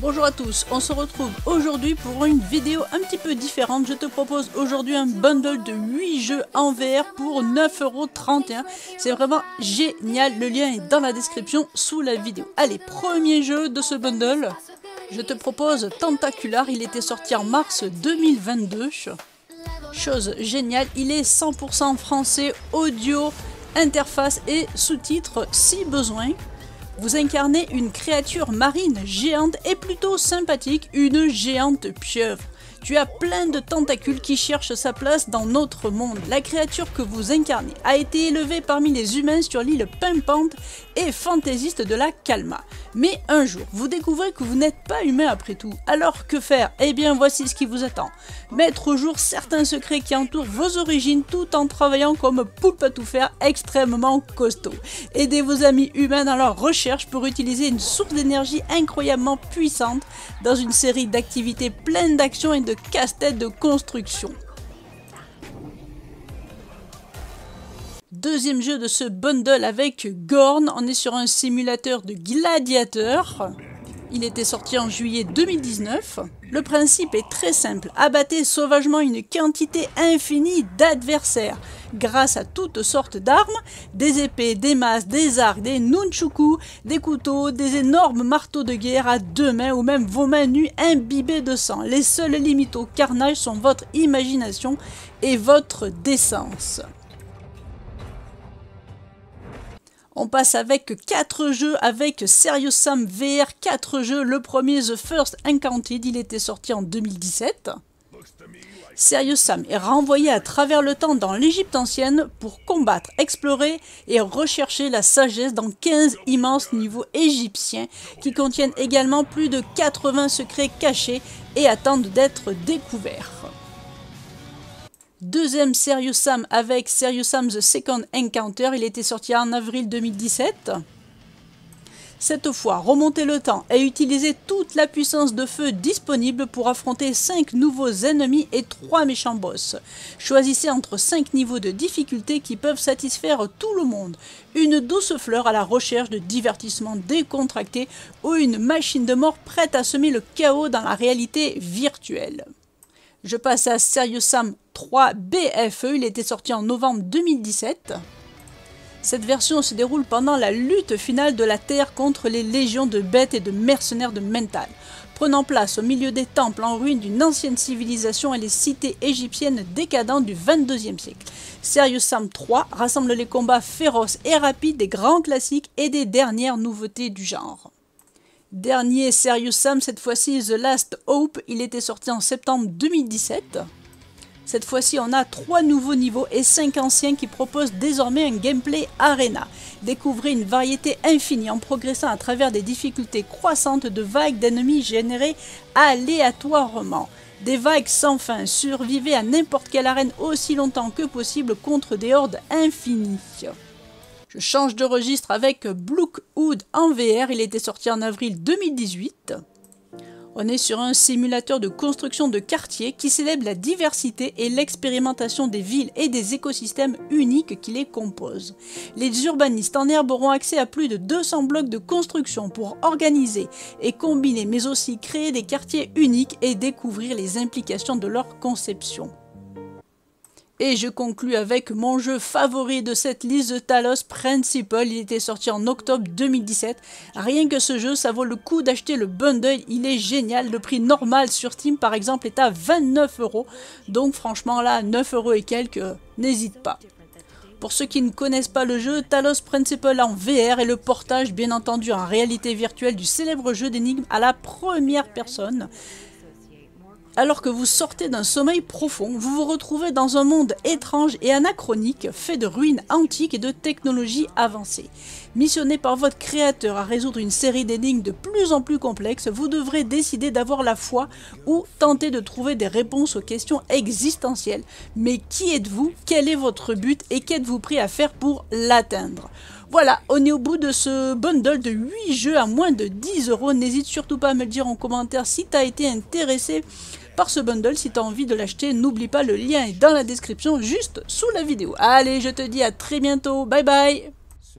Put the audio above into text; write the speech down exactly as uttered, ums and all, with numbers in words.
Bonjour à tous, on se retrouve aujourd'hui pour une vidéo un petit peu différente. Je te propose aujourd'hui un bundle de huit jeux en V R pour neuf euros trente et un. C'est vraiment génial, le lien est dans la description sous la vidéo. Allez, premier jeu de ce bundle, je te propose Tentacular, il était sorti en mars deux mille vingt-deux. Chose géniale, il est cent pour cent français, audio, interface et sous-titres si besoin. Vous incarnez une créature marine géante et plutôt sympathique, une géante pieuvre. Tu as plein de tentacules qui cherchent sa place dans notre monde. La créature que vous incarnez a été élevée parmi les humains sur l'île pimpante et fantaisiste de la Kalma. Mais un jour, vous découvrez que vous n'êtes pas humain après tout. Alors que faire? Eh bien voici ce qui vous attend. Mettre au jour certains secrets qui entourent vos origines tout en travaillant comme poulpe à tout faire extrêmement costaud. Aidez vos amis humains dans leur recherche pour utiliser une source d'énergie incroyablement puissante dans une série d'activités pleines d'action et de casse-tête de construction. Deuxième jeu de ce bundle avec Gorn, on est sur un simulateur de gladiateur. Il était sorti en juillet deux mille dix-neuf. Le principe est très simple, abattez sauvagement une quantité infinie d'adversaires grâce à toutes sortes d'armes, des épées, des masses, des arcs, des nunchuku, des couteaux, des énormes marteaux de guerre à deux mains ou même vos mains nues imbibées de sang. Les seules limites au carnage sont votre imagination et votre décence. On passe avec quatre jeux avec Serious Sam V R, quatre jeux. Le premier, The First Encountered, il était sorti en deux mille dix-sept. Serious Sam est renvoyé à travers le temps dans l'Égypte ancienne pour combattre, explorer et rechercher la sagesse dans quinze immenses niveaux égyptiens qui contiennent également plus de quatre-vingts secrets cachés et attendent d'être découverts. Deuxième Serious Sam avec Serious Sam The Second Encounter, il était sorti en avril deux mille dix-sept. Cette fois, remontez le temps et utilisez toute la puissance de feu disponible pour affronter cinq nouveaux ennemis et trois méchants boss. Choisissez entre cinq niveaux de difficulté qui peuvent satisfaire tout le monde. Une douce fleur à la recherche de divertissement décontracté ou une machine de mort prête à semer le chaos dans la réalité virtuelle. Je passe à Serious Sam trois B F E, il était sorti en novembre deux mille dix-sept. Cette version se déroule pendant la lutte finale de la Terre contre les légions de bêtes et de mercenaires de Mental, prenant place au milieu des temples en ruine d'une ancienne civilisation et les cités égyptiennes décadentes du vingt-deuxième siècle. Serious Sam trois rassemble les combats féroces et rapides des grands classiques et des dernières nouveautés du genre. Dernier Serious Sam, cette fois-ci The Last Hope, il était sorti en septembre deux mille dix-sept. Cette fois-ci, on a trois nouveaux niveaux et cinq anciens qui proposent désormais un gameplay arena. Découvrez une variété infinie en progressant à travers des difficultés croissantes de vagues d'ennemis générées aléatoirement. Des vagues sans fin, survivez à n'importe quelle arène aussi longtemps que possible contre des hordes infinies. Je change de registre avec Blookhood en V R, il était sorti en avril deux mille dix-huit. On est sur un simulateur de construction de quartiers qui célèbre la diversité et l'expérimentation des villes et des écosystèmes uniques qui les composent. Les urbanistes en herbe auront accès à plus de deux cents blocs de construction pour organiser et combiner, mais aussi créer des quartiers uniques et découvrir les implications de leur conception. Et je conclus avec mon jeu favori de cette liste, The Talos Principle. Il était sorti en octobre deux mille dix-sept. Rien que ce jeu, ça vaut le coup d'acheter le bundle. Il est génial. Le prix normal sur Steam, par exemple, est à vingt-neuf euros. Donc franchement, là, neuf euros et quelques, n'hésite pas. Pour ceux qui ne connaissent pas le jeu, Talos Principle en V R est le portage, bien entendu, en réalité virtuelle du célèbre jeu d'énigmes à la première personne. Alors que vous sortez d'un sommeil profond, vous vous retrouvez dans un monde étrange et anachronique, fait de ruines antiques et de technologies avancées. Missionné par votre créateur à résoudre une série d'énigmes de plus en plus complexes, vous devrez décider d'avoir la foi ou tenter de trouver des réponses aux questions existentielles. Mais qui êtes-vous? Quel est votre but? Et qu'êtes-vous prêt à faire pour l'atteindre? Voilà, on est au bout de ce bundle de huit jeux à moins de dix euros. N'hésite surtout pas à me le dire en commentaire si tu as été intéressé par ce bundle. Si tu as envie de l'acheter, n'oublie pas, le lien est dans la description juste sous la vidéo. Allez, je te dis à très bientôt, bye bye.